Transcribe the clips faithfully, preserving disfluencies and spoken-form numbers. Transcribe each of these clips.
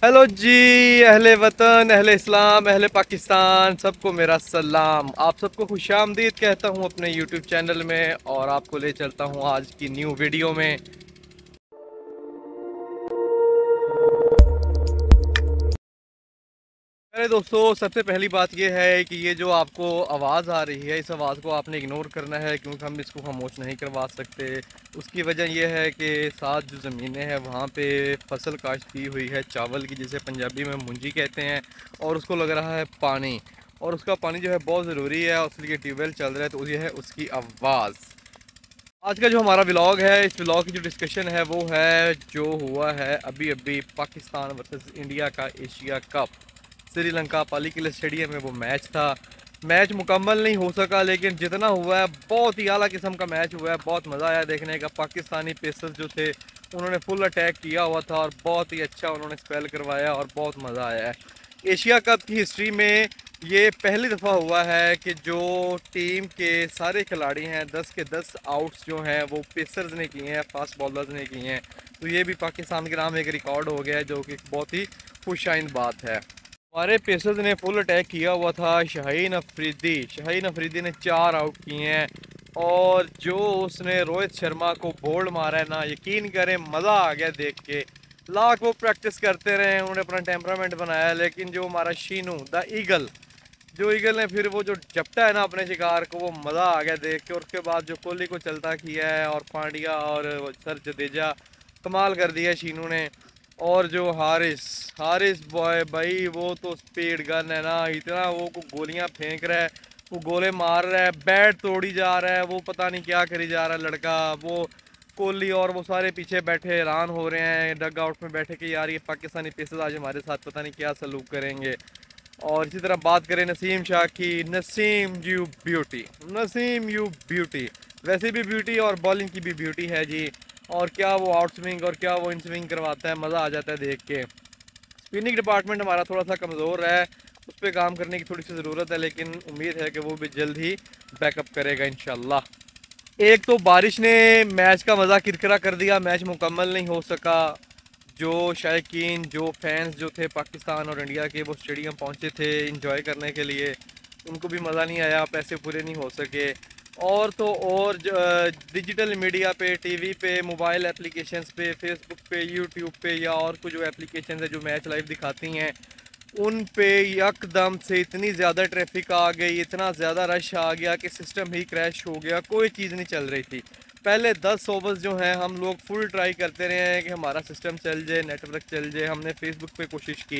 Hello जी, अहले वतन, अहले इस्लाम, अहले पाकिस्तान, सबको मेरा सलाम। आप सबको खुशामदीद कहता हूँ अपने यूट्यूब चैनल में, और आपको ले चलता हूँ आज की न्यू वीडियो में। अरे दोस्तों, सबसे पहली बात यह है कि ये जो आपको आवाज़ आ रही है, इस आवाज़ को आपने इग्नोर करना है, क्योंकि हम इसको खामोश नहीं करवा सकते। उसकी वजह यह है कि साथ जो ज़मीनें हैं वहाँ पे फसल काश्त की हुई है चावल की, जिसे पंजाबी में मुंजी कहते हैं, और उसको लग रहा है पानी, और उसका पानी जो है बहुत ज़रूरी है, उसके लिए ट्यूबवेल चल रहा है, तो ये है उसकी आवाज़। आज का जो हमारा व्लॉग है, इस व्लॉग की जो डिस्कशन है वो है जो हुआ है अभी अभी पाकिस्तान वर्सेस इंडिया का Asia cup. Sri Lanka Pallekele stadium में वो मैच था। मैच मुकम्मल नहीं हो सका, लेकिन जितना हुआ है बहुत ही आला किस्म का मैच हुआ है। बहुत मज़ा आया देखने का। पाकिस्तानी पेसर्स जो थे उन्होंने फुल अटैक किया हुआ था और बहुत ही अच्छा उन्होंने स्पेल करवाया और बहुत मज़ा आया है। एशिया कप की हिस्ट्री में ये पहली दफ़ा हुआ है कि जो टीम के सारे खिलाड़ी हैं, दस के दस आउट्स जो हैं वो पेसर्स ने किए हैं, फास्ट बॉलर्स ने किए हैं। तो ये भी पाकिस्तान के नाम एक रिकॉर्ड हो गया है, जो कि बहुत ही खुशाइन बात है। हमारे पेसर्स ने फुल अटैक किया हुआ था। शाहीन अफरीदी शाहीन अफरीदी ने चार आउट किए हैं, और जो उसने रोहित शर्मा को बोल्ड मारा है ना, यकीन करें मज़ा आ गया देख के। लाख वो प्रैक्टिस करते रहे, उन्होंने अपना टेम्परामेंट बनाया, लेकिन जो हमारा शीनू द ईगल जो ईगल ने फिर वो जो झपटा है ना अपने शिकार को, वो मज़ा आ गया देख के। और उसके बाद जो कोहली को चलता किया है, और पांड्या और सर जडेजा, कमाल कर दिया शीनू ने। और जो हारिस हारिस बॉय भाई, वो तो स्पीड गन है ना, इतना वो को गोलियां फेंक रहा है, वो गोले मार रहा है, बैट तोड़ी जा रहा है, वो पता नहीं क्या करी जा रहा है लड़का। वो कोहली और वो सारे पीछे बैठे हैरान हो रहे हैं डग आउट में बैठे कि यार ये पाकिस्तानी पेसर्स आज हमारे साथ पता नहीं क्या सलूक करेंगे। और इसी तरह बात करें नसीम शाह की, Naseem you beauty, Naseem you beauty, वैसे भी ब्यूटी और बॉलिंग की भी ब्यूटी है जी। और क्या वो आउट स्विंग और क्या वो इन स्विंग करवाता है, मज़ा आ जाता है देख के। स्पिनिंग डिपार्टमेंट हमारा थोड़ा सा कमज़ोर है, उस पर काम करने की थोड़ी सी ज़रूरत है, लेकिन उम्मीद है कि वो भी जल्द ही बैकअप करेगा इंशाल्लाह। एक तो बारिश ने मैच का मज़ा किरकिरा कर दिया, मैच मुकम्मल नहीं हो सका। जो शायकीन जो फैंस जो थे पाकिस्तान और इंडिया के, वो स्टेडियम पहुंचे थे इंजॉय करने के लिए, उनको भी मज़ा नहीं आया, पैसे पूरे नहीं हो सके। और तो और डिजिटल मीडिया पे, टीवी पे, मोबाइल एप्लीकेशंस पे, फेसबुक पे, यूट्यूब पे, या और कुछ जो एप्लीकेशंस है जो मैच लाइव दिखाती हैं, उन पे यकदम से इतनी ज़्यादा ट्रैफिक आ गई, इतना ज़्यादा रश आ गया कि सिस्टम ही क्रैश हो गया, कोई चीज़ नहीं चल रही थी। पहले दस ओवर्स जो हैं हम लोग फुल ट्राई करते रहे हैं कि हमारा सिस्टम चल जाए, नेटवर्क चल जाए। हमने फेसबुक पे कोशिश की,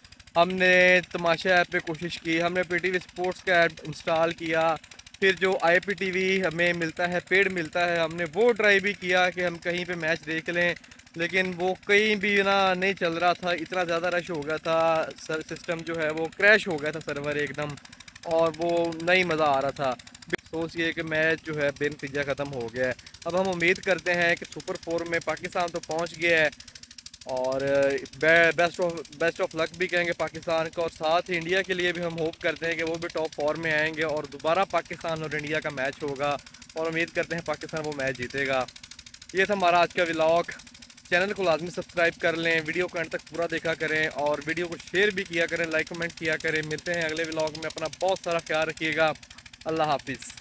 हमने तमाशा ऐप पे कोशिश की, हमने पी टी वी स्पोर्ट्स का ऐप इंस्टॉल किया, फिर जो आई पी टी वी हमें मिलता है, पेड मिलता है, हमने वो ट्राई भी किया कि हम कहीं पे मैच देख लें, लेकिन वो कहीं भी ना नहीं चल रहा था। इतना ज़्यादा रश हो गया था, सर सिस्टम जो है वो क्रैश हो गया था, सर्वर एकदम, और वो नहीं मज़ा आ रहा था। सोचिए कि मैच जो है बेनतीजा ख़त्म हो गया है। अब हम उम्मीद करते हैं कि सुपर फोर में पाकिस्तान तो पहुंच गया है, और best of best of luck भी कहेंगे पाकिस्तान का, और साथ ही इंडिया के लिए भी हम होप करते हैं कि वो भी टॉप फोर में आएंगे और दोबारा पाकिस्तान और इंडिया का मैच होगा, और उम्मीद करते हैं पाकिस्तान वो मैच जीतेगा। ये था हमारा आज का व्लॉग। चैनल को लाजमी सब्सक्राइब कर लें, वीडियो को एंड तक पूरा देखा करें, और वीडियो को शेयर भी किया करें, लाइक कमेंट किया करें। मिलते हैं अगले व्लॉग में, अपना बहुत सारा ख्याल रखिएगा। अल्लाह हाफिज़।